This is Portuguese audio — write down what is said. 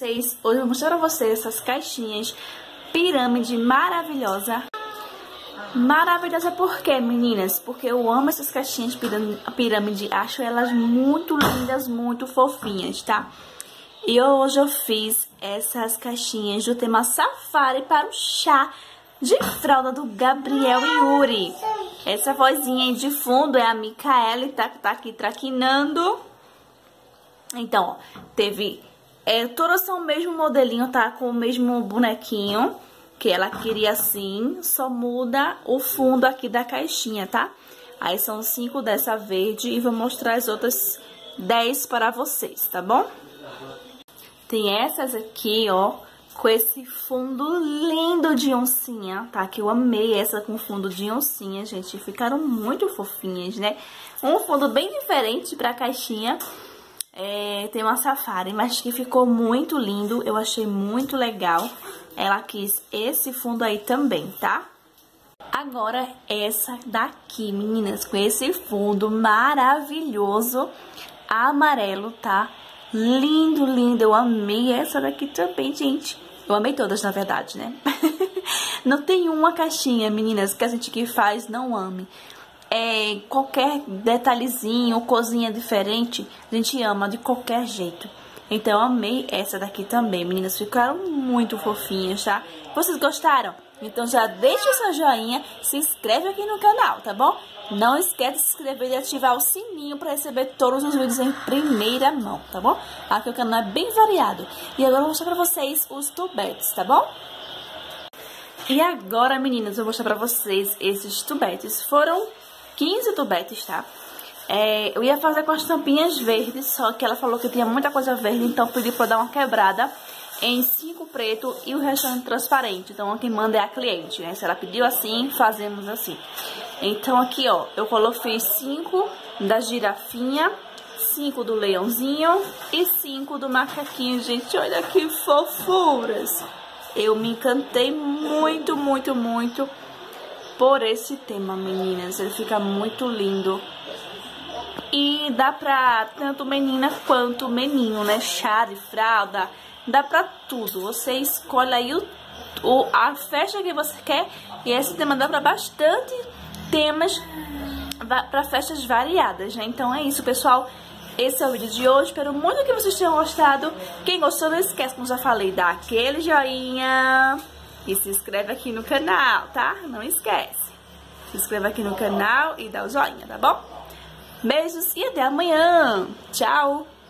vocês, hoje eu vou mostrar pra vocês essas caixinhas pirâmide maravilhosa. Maravilhosa por quê, meninas? Porque eu amo essas caixinhas pirâmide, acho elas muito lindas, muito fofinhas, tá? E hoje eu fiz essas caixinhas do tema Safari para o chá de fralda do Gabriel e Yuri. Essa vozinha aí de fundo é a Micaele, tá aqui traquinando. Então, ó, teve... todas são o mesmo modelinho, tá? Com o mesmo bonequinho, que ela queria assim, só muda o fundo aqui da caixinha, tá? Aí são 5 dessa verde e vou mostrar as outras 10 para vocês, tá bom? Tem essas aqui, ó, com esse fundo lindo de oncinha, tá? Que eu amei essa com fundo de oncinha, gente. Ficaram muito fofinhas, né? Um fundo bem diferente pra caixinha. Tem uma safari, mas que ficou muito lindo. Eu achei muito legal. Ela quis esse fundo aí também, tá? Agora essa daqui, meninas, com esse fundo maravilhoso amarelo, tá? Lindo, lindo, eu amei essa daqui também, gente. Eu amei todas, na verdade, né? Não tem uma caixinha, meninas, que a gente que faz não ame. Qualquer detalhezinho, coisinha diferente, a gente ama de qualquer jeito. Então, eu amei essa daqui também, meninas. Ficaram muito fofinhas, tá? Vocês gostaram? Então, já deixa o seu joinha, se inscreve aqui no canal, tá bom? Não esquece de se inscrever e ativar o sininho para receber todos os vídeos em primeira mão, tá bom? Aqui o canal é bem variado. E agora eu vou mostrar pra vocês os tubetes, tá bom? E agora, meninas, eu vou mostrar pra vocês esses tubetes. Foram 15 tubetes, tá? Eu ia fazer com as tampinhas verdes, só que ela falou que tinha muita coisa verde, então pedi pra dar uma quebrada em 5 preto e o restante transparente. Então, quem manda é a cliente, né? Se ela pediu assim, fazemos assim. Então, aqui, ó, eu coloquei 5 da girafinha, 5 do leãozinho e 5 do macaquinho, gente. Olha que fofuras! Eu me encantei muito, muito, muito por esse tema, meninas. Ele fica muito lindo. E dá pra tanto menina quanto menino, né? Chá de fralda, dá pra tudo. Você escolhe aí a festa que você quer. E esse tema dá pra bastante temas, pra festas variadas, né? Então é isso, pessoal. Esse é o vídeo de hoje. Espero muito que vocês tenham gostado. Quem gostou, não esquece, como já falei, dá aquele joinha e se inscreve aqui no canal, tá? Não esquece. Se inscreva aqui no canal e dá o joinha, tá bom? Beijos e até amanhã. Tchau!